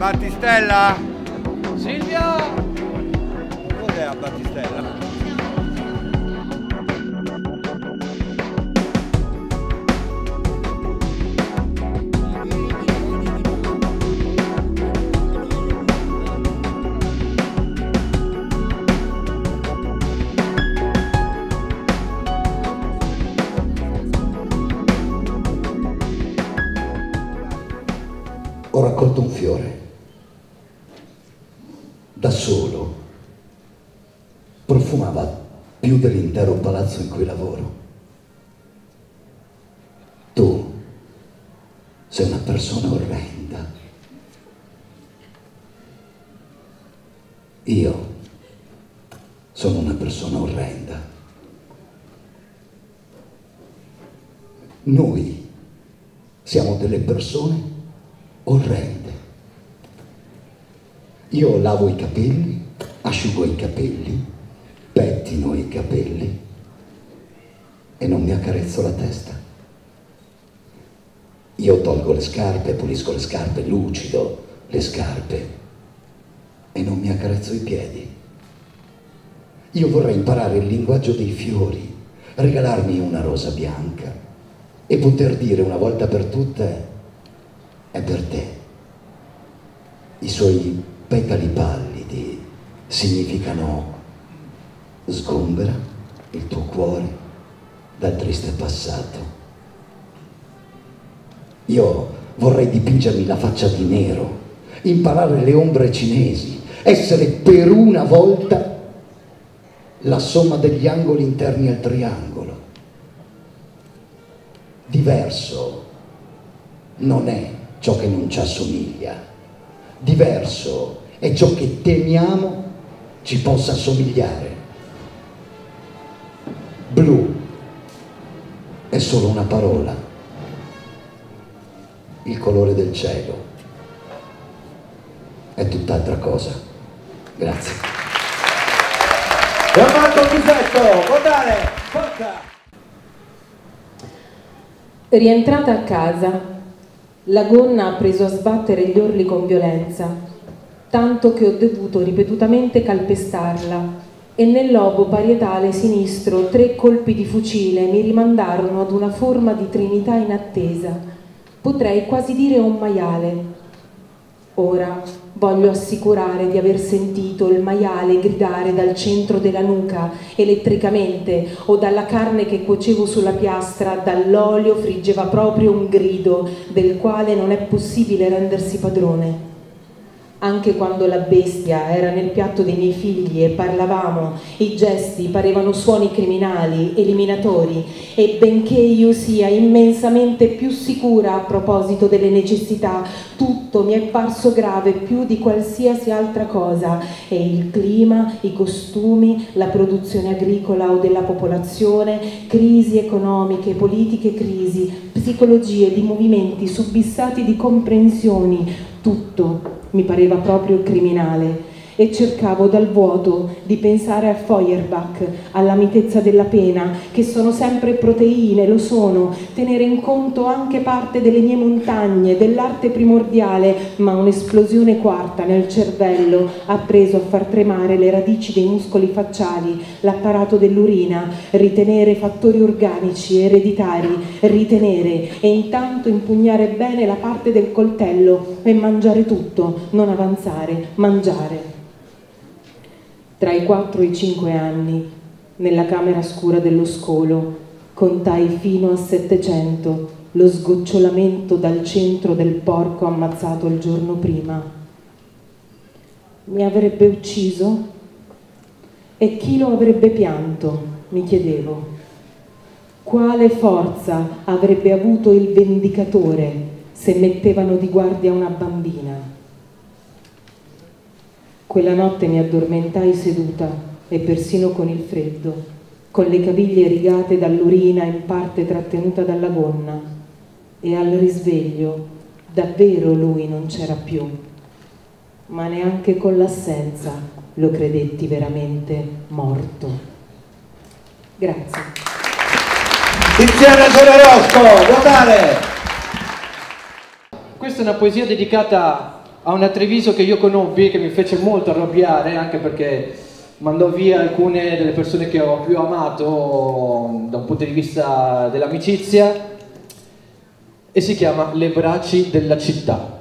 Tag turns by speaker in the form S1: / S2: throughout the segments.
S1: Battistella?
S2: Silvia!
S1: Cos'è a Battistella?
S3: Ho raccolto un fiore, da solo, profumava più dell'intero palazzo in cui lavoro. Tu sei una persona orrenda. Io sono una persona orrenda. Noi siamo delle persone orrende. Io lavo i capelli, asciugo i capelli, pettino i capelli e non mi accarezzo la testa. Io tolgo le scarpe, pulisco le scarpe, lucido le scarpe e non mi accarezzo i piedi. Io vorrei imparare il linguaggio dei fiori, regalarmi una rosa bianca e poter dire una volta per tutte: è per te. I suoi petali pallidi significano: sgombera il tuo cuore dal triste passato. Io vorrei dipingermi la faccia di nero, imparare le ombre cinesi, essere per una volta la somma degli angoli interni al triangolo. Diverso non è ciò che non ci assomiglia, diverso è ciò che temiamo ci possa assomigliare. Blu è solo una parola, il colore del cielo è tutt'altra cosa. Grazie.
S2: Gianmarco Bisetto, votare, forza!
S4: Rientrata a casa, la gonna ha preso a sbattere gli orli con violenza, tanto che ho dovuto ripetutamente calpestarla e nel lobo parietale sinistro 3 colpi di fucile mi rimandarono ad una forma di trinità in attesa, potrei quasi dire un maiale. Ora voglio assicurare di aver sentito il maiale gridare dal centro della nuca, elettricamente, o dalla carne che cuocevo sulla piastra, dall'olio friggeva proprio un grido del quale non è possibile rendersi padrone. Anche quando la bestia era nel piatto dei miei figli e parlavamo, i gesti parevano suoni criminali, eliminatori, e benché io sia immensamente più sicura a proposito delle necessità, tutto mi è parso grave più di qualsiasi altra cosa, e il clima, i costumi, la produzione agricola o della popolazione, crisi economiche, politiche crisi, psicologie di movimenti subissati di comprensioni, tutto mi pareva proprio criminale e cercavo dal vuoto di pensare a Feuerbach, alla mitezza della pena, che sono sempre proteine, lo sono, tenere in conto anche parte delle mie montagne, dell'arte primordiale, ma un'esplosione quarta nel cervello ha preso a far tremare le radici dei muscoli facciali, l'apparato dell'urina, ritenere fattori organici, ereditari, ritenere e intanto impugnare bene la parte del coltello e mangiare tutto, non avanzare, mangiare. Tra i 4 e i 5 anni, nella camera scura dello scolo, contai fino a 700 lo sgocciolamento dal centro del porco ammazzato il giorno prima. Mi avrebbe ucciso? E chi lo avrebbe pianto? Mi chiedevo. Quale forza avrebbe avuto il vendicatore se mettevano di guardia una bambina? Quella notte mi addormentai seduta e persino con il freddo, con le caviglie rigate dall'urina in parte trattenuta dalla gonna, e al risveglio davvero lui non c'era più, ma neanche con l'assenza lo credetti veramente morto. Grazie.
S2: Tiziana Solerosco, votare! Questa è una poesia dedicata
S5: a una Treviso che io conobbi, che mi fece molto arrabbiare, anche perché mandò via alcune delle persone che ho più amato da un punto di vista dell'amicizia, e si chiama Le Braci della Città.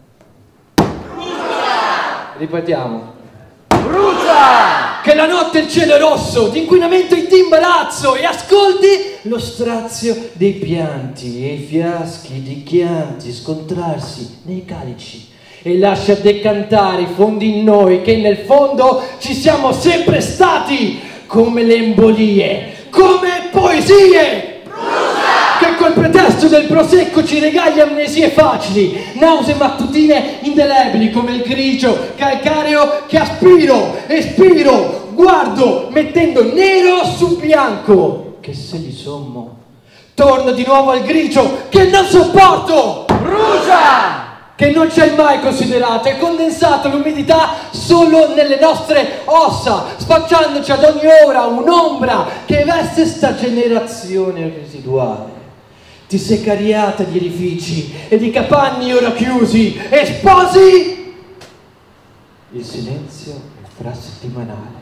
S5: Ripetiamo. Brucia! Che la notte il cielo è rosso, di inquinamento e di imbarazzo, e ascolti lo strazio dei pianti e i fiaschi di chianti scontrarsi nei calici, e lascia decantare i fondi in noi, che nel fondo ci siamo sempre stati, come le embolie, come poesie! Che col pretesto del prosecco ci regali amnesie facili, nausee mattutine indelebili, come il grigio calcareo che aspiro, espiro, guardo, mettendo nero su bianco, che se li sommo torno di nuovo al grigio che non sopporto. Brucia! Che non c'è mai considerato e condensato l'umidità solo nelle nostre ossa, spacciandoci ad ogni ora un'ombra che veste sta generazione residuale, di secariata di edifici e di capanni ora chiusi e sposi il silenzio infrasettimanale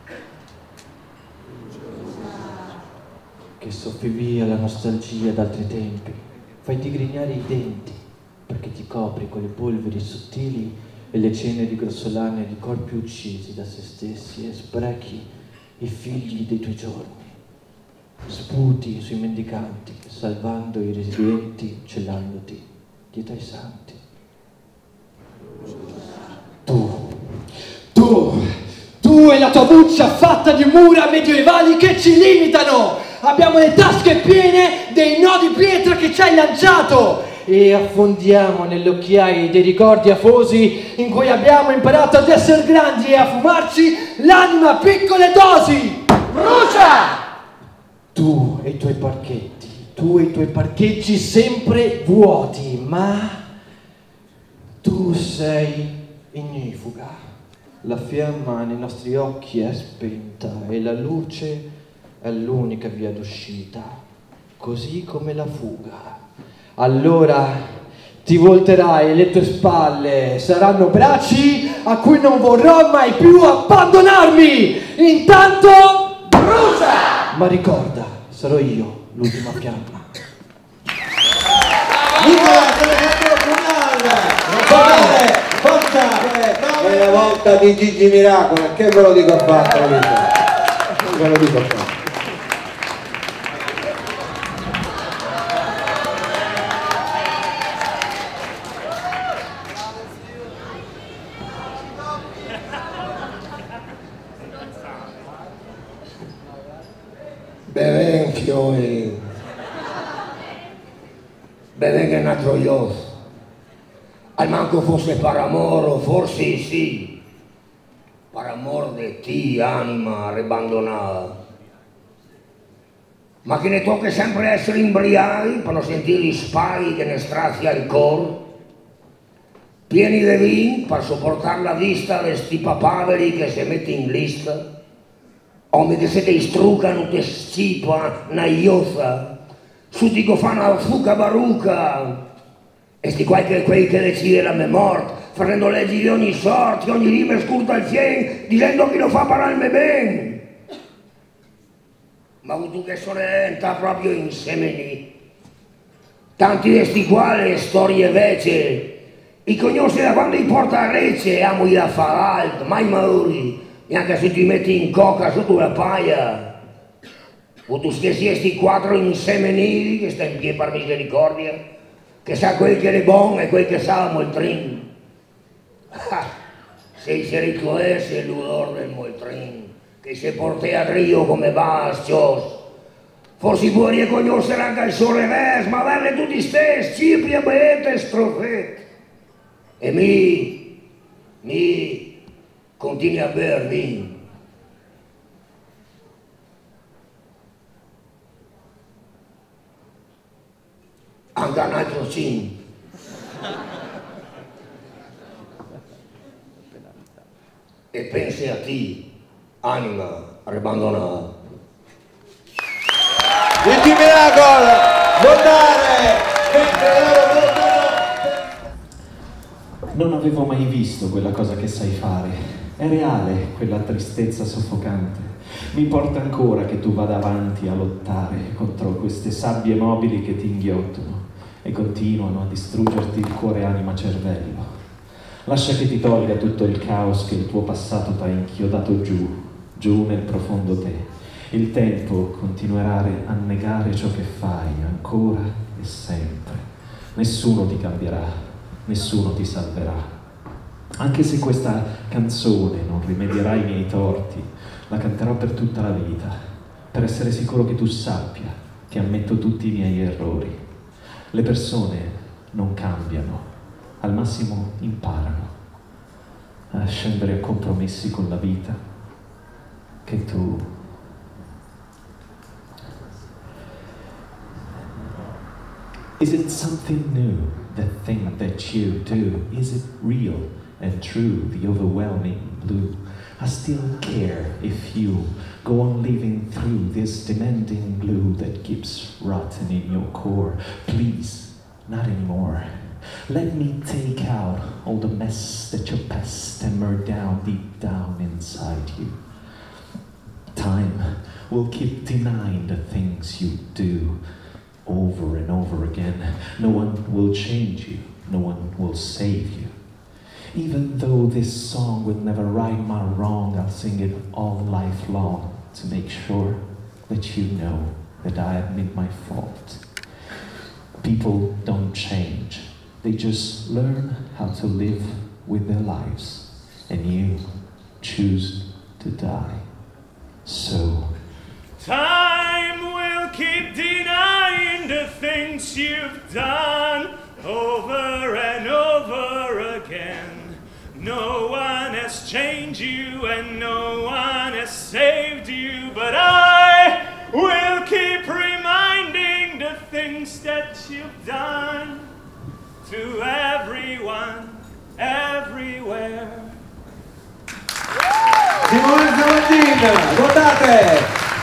S5: che soffia via la nostalgia d'altri tempi, fai digrignare i denti perché ti copri con le polveri sottili e le ceneri grossolane di corpi uccisi da se stessi, e sprechi i figli dei tuoi giorni, sputi sui mendicanti, salvando i residenti, celandoti dietro ai santi. Tu e la tua buccia fatta di mura medievali che ci limitano, abbiamo le tasche piene dei nodi pietra che ci hai lanciato, e affondiamo nelle occhiaie dei ricordi afosi in cui abbiamo imparato ad essere grandi e a fumarci l'anima a piccole dosi. Brucia! Tu e i tuoi parcheggi sempre vuoti, ma tu sei ignifuga. La fiamma nei nostri occhi è spenta e la luce è l'unica via d'uscita, così come la fuga. Allora ti volterai e le tue spalle saranno bracci a cui non vorrò mai più abbandonarmi. Intanto brucia! Ma ricorda, sarò io l'ultima fiamma.
S2: È la volta di Gigi Miracolo, che ve lo dico fatto? Ve lo dico fatto.
S6: Beben fiori, beben che è una gioiosa, al manco fosse per amore, forse sì, per amore di ti, anima abbandonata, ma che ne tocca sempre essere imbriai per non sentire gli spari che ne strazia il cor, pieni di vin per sopportare la vista di sti papaveri che si mette in lista, Ome che se te istrucano te stipa naiosa, su ti fanno a fuca baruca, e sti quei che decide la memoria, facendo leggi di ogni sorta, ogni rima scurta il fien, dicendo che lo fa pararmi bene. Ma tu che sorrenta proprio in semeni, tanti di sti quali storie vece, i conosci da quando i porta a rece, amo i da fa alto, mai mauri. Neanche se ti metti in coca sotto la paia, o tu stessi sti quattro insemenili che sta in piedi per misericordia, che sa quel che è buono e quel che sa moltrin. Se si ricoesse l'odor del moltrin, che si porta a rio come bastios, forse può riconoscere anche il sole res, ma averle tutti stessi, cipri e beete strofet. E mi continui a bervi. Anche un altro cin. E pensi a ti, anima abbandonata.
S2: Gigi Miracolo, votare! Mentre loro votano!
S7: Non avevo mai visto quella cosa che sai fare. È reale quella tristezza soffocante. Mi importa ancora che tu vada avanti a lottare contro queste sabbie mobili che ti inghiottono e continuano a distruggerti il cuore, anima, cervello. Lascia che ti tolga tutto il caos che il tuo passato t'ha inchiodato giù nel profondo te. Il tempo continuerà a negare ciò che fai, ancora e sempre. Nessuno ti cambierà, nessuno ti salverà. Anche se questa canzone non rimedierà i miei torti, la canterò per tutta la vita, per essere sicuro che tu sappia che ammetto tutti i miei errori. Le persone non cambiano, al massimo imparano a scendere a compromessi con la vita che tu... Is it something new, the thing that you do? Is it real and true, the overwhelming blue? I still care if you go on living through this demanding glue that keeps rotting in your core. Please, not anymore. Let me take out all the mess that your past hammered down deep down inside you. Time will keep denying the things you do over and over again. No one will change you, no one will save you. Even though this song will never right my wrong, I'll sing it all life long to make sure that you know that I admit my fault. People don't change, they just learn how to live with their lives, and you choose to die. So
S8: time will keep denying the things you've done over and over again. No one has changed you and no one has saved you, but I will keep reminding the things that you've done to everyone, everywhere.
S2: Simone Zavaldin, votate!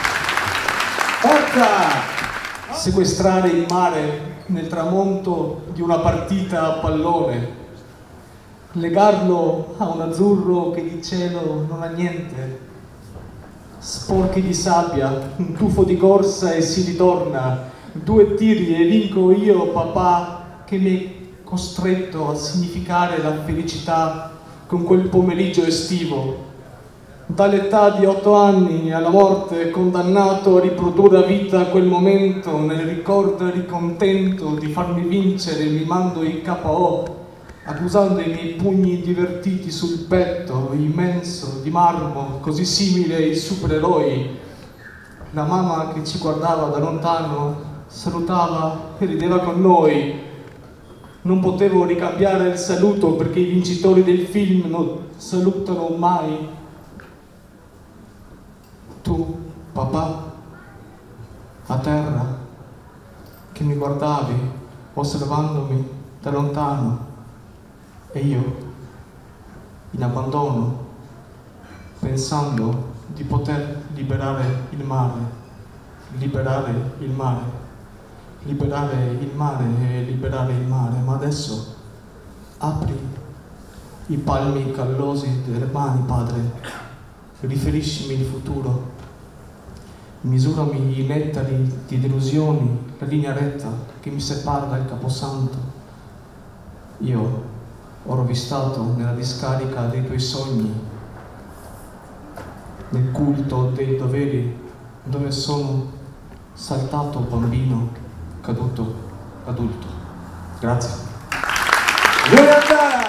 S2: Forza!
S9: Sequestrare il mare nel tramonto di una partita a pallone, legarlo a un azzurro che di cielo non ha niente, sporchi di sabbia, un tuffo di corsa e si ritorna, 2 tiri e vinco io, papà, che mi hai costretto a significare la felicità con quel pomeriggio estivo. Dall'età di 8 anni alla morte, condannato a riprodurre a vita quel momento, nel ricordo e ricontento di farmi vincere, mi mando il KO, accusando i miei pugni divertiti sul petto, immenso, di marmo, così simile ai supereroi. La mamma che ci guardava da lontano, salutava e rideva con noi. Non potevo ricambiare il saluto perché i vincitori del film non salutano mai. Tu, papà, a terra, che mi guardavi, osservandomi da lontano, e io, in abbandono, pensando di poter liberare il mare, liberare il mare, liberare il mare e liberare il mare, ma adesso apri i palmi callosi delle mani, Padre, riferiscimi il futuro. Misurami i nettari di delusioni, la linea retta che mi separa dal caposanto. Io ho rovistato nella discarica dei tuoi sogni, nel culto dei doveri, dove sono saltato bambino, caduto adulto. Grazie.
S2: Giulia Andara!